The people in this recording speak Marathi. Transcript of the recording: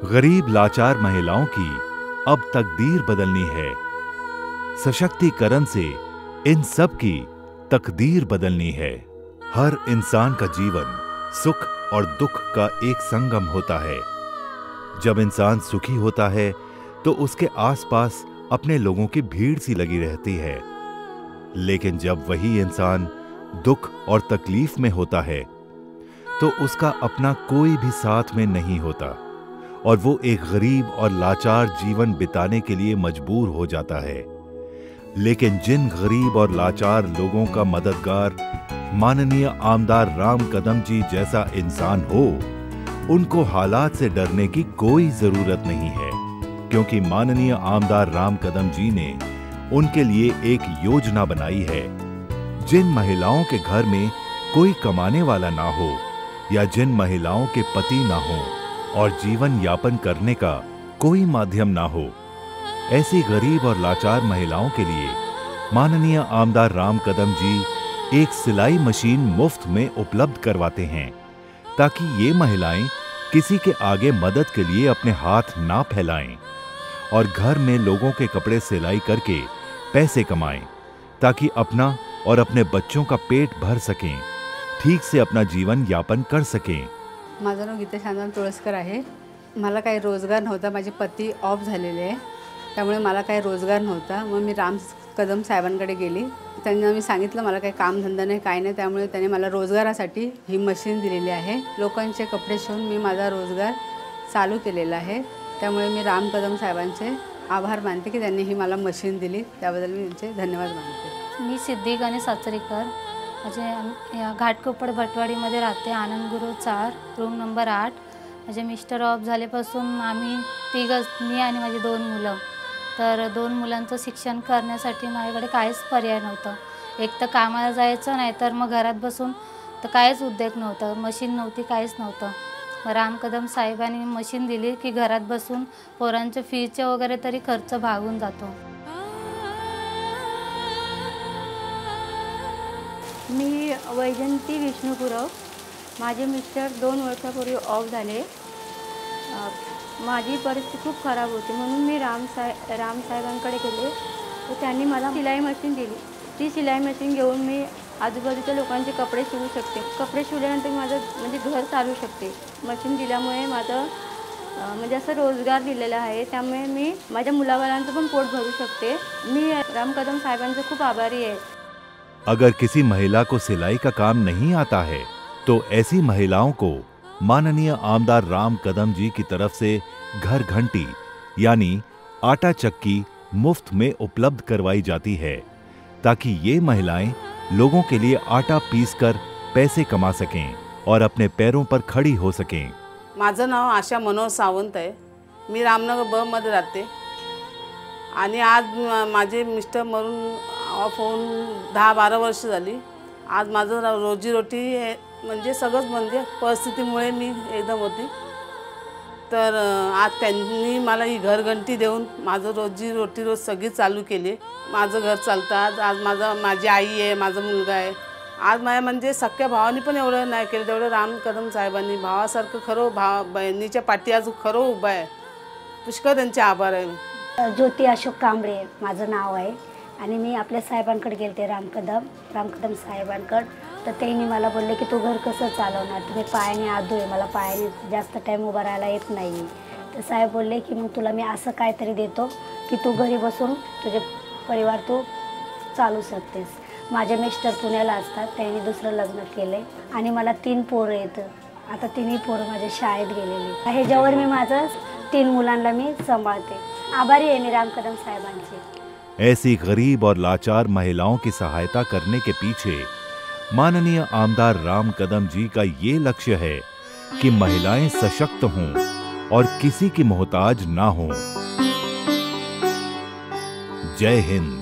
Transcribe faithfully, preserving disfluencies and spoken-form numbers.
गरीब लाचार महिलाओं की अब तकदीर बदलनी है। सशक्तिकरण से इन सब की तकदीर बदलनी है। हर इंसान का जीवन सुख और दुख का एक संगम होता है। जब इंसान सुखी होता है तो उसके आसपास अपने लोगों की भीड़ सी लगी रहती है, लेकिन जब वही इंसान दुख और तकलीफ में होता है तो उसका अपना कोई भी साथ में नहीं होता और वो एक गरीब और लाचार जीवन बिताने के लिए मजबूर हो जाता है। लेकिन जिन गरीब और लाचार लोगों का मददगार माननीय आमदार राम कदम जी जैसा इंसान हो, उनको हालात से डरने की कोई जरूरत नहीं है, क्योंकि माननीय आमदार राम कदम जी ने उनके लिए एक योजना बनाई है। जिन महिलाओं के घर में कोई कमाने वाला ना हो या जिन महिलाओं के पति ना हो और जीवन यापन करने का कोई माध्यम ना हो, ऐसी गरीब और लाचार महिलाओं के लिए माननीय आमदार राम कदम जी एक सिलाई मशीन मुफ्त में उपलब्ध करवाते हैं, ताकि ये महिलाएं किसी के आगे मदद के लिए अपने हाथ ना फैलाएं और घर में लोगों के कपड़े सिलाई करके पैसे कमाएं, ताकि अपना और अपने बच्चों का पेट भर सकें, ठीक से अपना जीवन यापन कर सकें। माझं नाव गीता शांताराम तुळसकर आहे। मला काही रोजगार नव्हता, माझे पती ऑफ झालेले आहे, त्यामुळे मला काही रोजगार नव्हता। मग मी राम कदम साहेबांकडे गेली। त्यांना मी सांगितलं मला काही कामधंदा नाही, काय नाही, त्यामुळे त्यांनी मला रोजगारासाठी ही मशीन दिलेली आहे। लोकांचे कपडे शिवून मी माझा रोजगार चालू केलेला आहे। त्यामुळे मी राम कदम साहेबांचे आभार मानते की त्यांनी ही मला मशीन दिली, त्याबद्दल मी त्यांचे धन्यवाद मानते। मी सिद्धी गणेश साचरेकर, म्हणजे या घाटकोपर भटवाडीमध्ये राहते, आनंद गुरु चार, रूम नंबर आठ। माझे मिस्टर ऑफ झाल्यापासून आम्ही तिघच, मी आणि माझी दोन मुलं, तर दोन मुलांचं शिक्षण करण्यासाठी माझ्याकडे काहीच पर्याय नव्हता। एक तर कामाला जायचं, नाही तर मग घरात बसून तर काहीच उद्योग नव्हता, मशीन नव्हती, काहीच नव्हतं। मग राम कदम साहेबांनी मशीन दिली की घरात बसून पोरांच्या फीचे वगैरे तरी खर्च भागून जातो। मी वैजंती विष्णू गुरव, माझे मिस्टर दोन वर्षापूर्वी ऑफ झाले। माझी परिस्थिती खूप खराब होती, म्हणून मी राम साहे राम साहेबांकडे गेले, तर त्यांनी मला सिलाई मशीन दिली। ती सिलाई मशीन घेऊन मी आजूबाजूच्या लोकांचे कपडे शिवू शकते। कपडे शिवल्यानंतर माझं म्हणजे घर चालू शकते। मशीन दिल्यामुळे माझं म्हणजे असं रोजगार दिलेला आहे, त्यामुळे मी माझ्या मुलाबाळांचं पण पोट भरू शकते। मी राम कदम साहेबांचे खूप आभारी आहे। अगर किसी महिला को सिलाई का काम नहीं आता है तो ऐसी महिलाओं को माननीय आमदार राम कदम जी की तरफ से घर घंटी यानी आटा चक्की मुफ्त में उपलब्ध करवाई जाती है, ताकि ये महिलाएं लोगों के लिए आटा पीसकर पैसे कमा सकें और अपने पैरों पर खड़ी हो सकें। माझं नाव आशा मनोहर सावंत आहे। मी रामनगर ब मध्ये राहते आणि आज माझे मिस्टर मरून ऑफ होऊन दहा बारा वर्ष झाली। आज माझं रोजीरोटी म्हणजे सगळंच म्हणजे परिस्थितीमुळे मी एकदम होती, तर आज त्यांनी मला ही घरघंटी देऊन माझं रोजीरोटी रोज सगळी चालू केली। माझं घर चालतं। आज आज माझा माझी आई आहे, माझा मुलगा आहे। आज माझ्या म्हणजे सख्या भावानी पण एवढं नाही केलं तेवढं राम कदम साहेबांनी। भावासारखं खरं भाव बहिणीच्या पाठी आज खरं उभा आहे। पुष्कळ त्यांचे आभार आहे। ज्योती अशोक कांबळे माझं नाव आहे आणि मी आपल्या साहेबांकडे गेलते, राम कदम राम कदम साहेबांकडे, तर त्यांनी मला बोलले की तू घर कसं चालवणार, तुम्ही पायाने आदू आहे, मला पायाने जास्त टाईम उभा राहायला येत नाही। तर साहेब बोलले की मग तुला मी असं काहीतरी देतो की तू घरी बसून तुझे परिवार तू चालू शकतेस। माझे मिस्टर पुण्याला असतात, त्यांनी दुसरं लग्न केले आणि मला तीन पोरं आहेत। आता तिन्ही पोरं माझ्या शाळेत गेलेली, ह्याच्यावर मी माझं तीन मुलांना मी सांभाळते। आभारी आहे मी राम कदम साहेबांचे। ऐसी गरीब और लाचार महिलाओं की सहायता करने के पीछे माननीय आमदार राम कदम जी का ये लक्ष्य है कि महिलाएं सशक्त हों और किसी की मोहताज ना हों। जय हिंद।